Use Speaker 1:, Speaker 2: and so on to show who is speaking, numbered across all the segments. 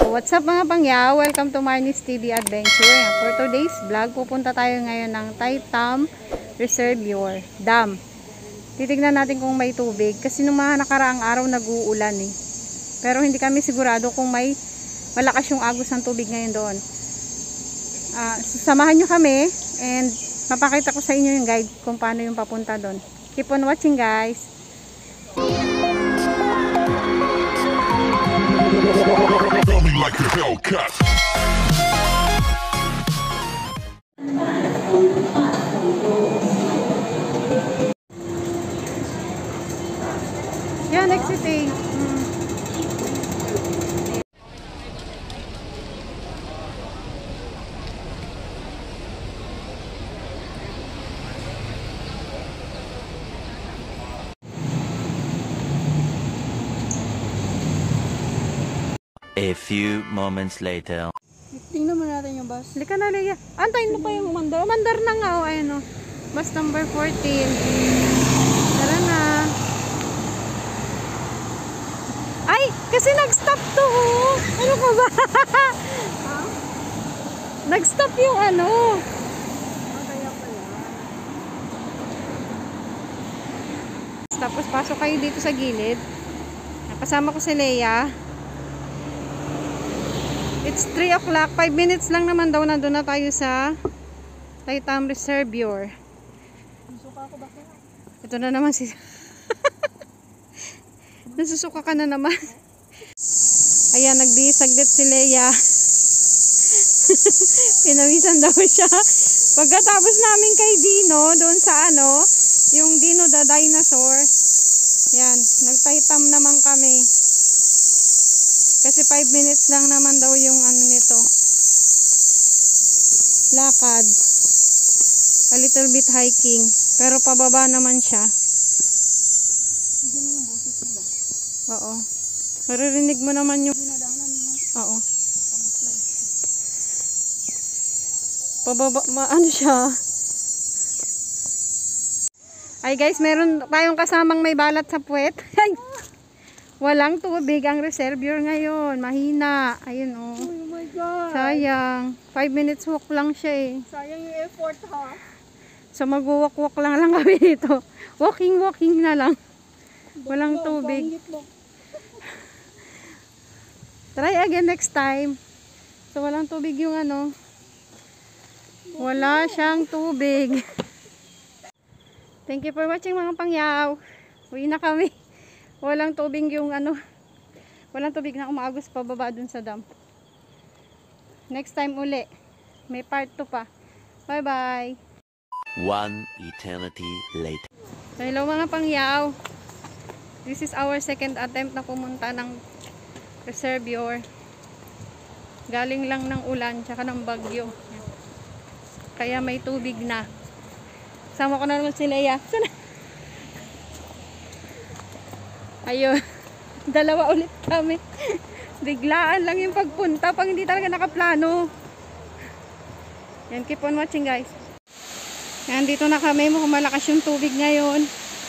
Speaker 1: What's up mga pangyaw? Welcome to Marnie's TV Adventure. For today's vlog, pupunta tayo ngayon ng Tai Tam Reservoir Dam. Titignan natin kung may tubig kasi nung mga nakaraang araw nag-uulan eh. Pero hindi kami sigurado kung may malakas yung agos ng tubig ngayon doon. Samahan nyo kami and mapakita ko sa inyo yung guide kung paano yung papunta doon. Keep on watching guys.
Speaker 2: Like a Hellcat.
Speaker 1: Yan, exiting.
Speaker 3: A few moments later.
Speaker 1: Tingnan mo natin yung bus. Halika na, Leia. Antayin mo pa yung umandar. Umandar na nga, oh. Ayan, oh. Bus number 14. Tara na. Ay, kasi nag-stop to, oh. Ano ka ba? Nag-stop yung ano. Kaya pala. Tapos pasok kayo dito sa gilid. Kasama ko si Leia. It's 3 o'clock. 5 minutes lang naman daw. Nandun na tayo sa Tai Tam Reservoir. Ito na naman si... Nasusuka ka na naman. Ayan, nagbisaglit si Leia. Pinawisan daw siya. Pagkatapos namin kay Dino, doon sa ano, yung Dino the Dinosaur. Yan, nagtaitam naman kami. Kasi 5 minutes lang naman daw yung ano nito. Lakad. A little bit hiking. Pero pababa naman siya. Hindi na yung boses ba? Oo. Maririnig mo naman yung... Oo. Pababa, ano siya? Ay guys, meron tayong kasamang may balat sa puwet. Ay! Walang tubig ang reservoir ngayon. Mahina. Ayun oh. Oh my God. Sayang. 5 minutes walk lang siya eh.
Speaker 4: Sayang yung effort ha.
Speaker 1: So mag-walk-walk lang kami dito. Walking na lang. Walang tubig. Try again next time. So walang tubig yung ano. Wala siyang tubig. Thank you for watching mga pangyaw. Uwi na kami. Walang tubig yung ano. Walang tubig na umagos pa baba dun sa dam. Next time uli. May part 2 pa. Bye bye.
Speaker 3: One eternity later.
Speaker 1: Hello mga pangyaw. This is our second attempt na pumunta ng reservoir. Galing lang ng ulan tsaka ng bagyo. Kaya may tubig na. Sama ko na naman si Leia. Sana. Ayun. Dalawa ulit kami. Biglaan lang yung pagpunta pag hindi talaga nakaplano. Yan, keep on watching guys. Yan, dito na kami. Mukhang malakas yung tubig ngayon.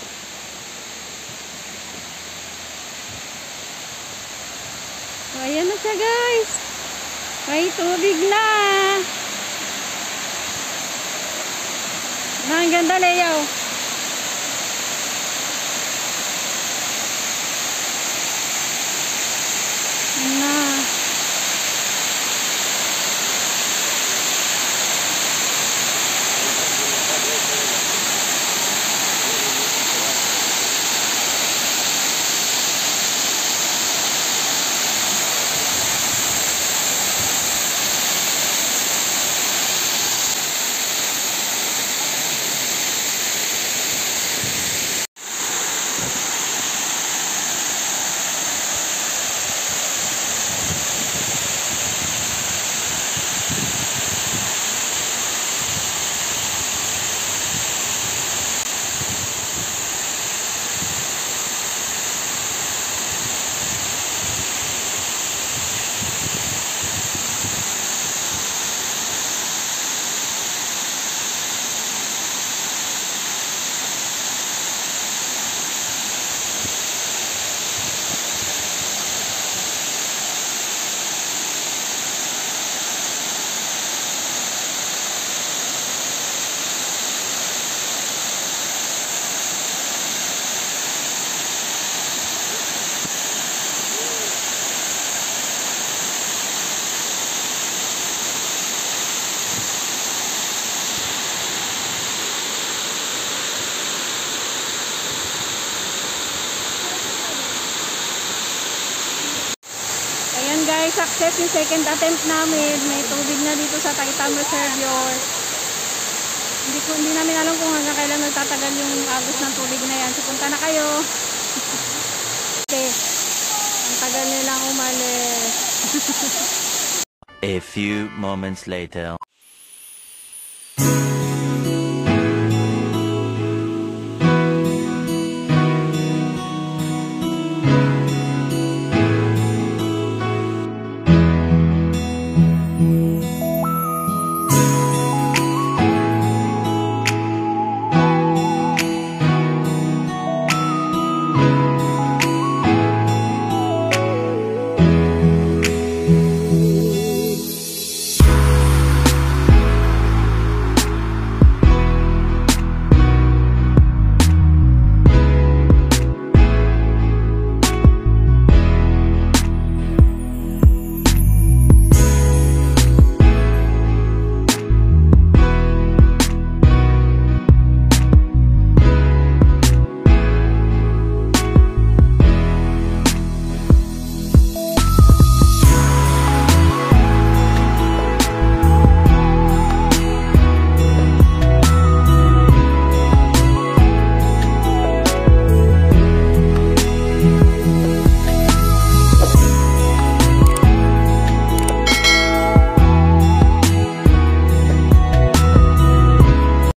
Speaker 1: Ayan na siya guys. May tubig na. Ang ganda Leia. success yung second attempt namin. May tubig na dito sa Tai Tam Reservoir. Hindi namin alam kung hanggang kailan magtatagal yung agos ng tubig na yan. So punta na kayo. Okay. Ang tagal nilang umalis.
Speaker 3: A few moments later.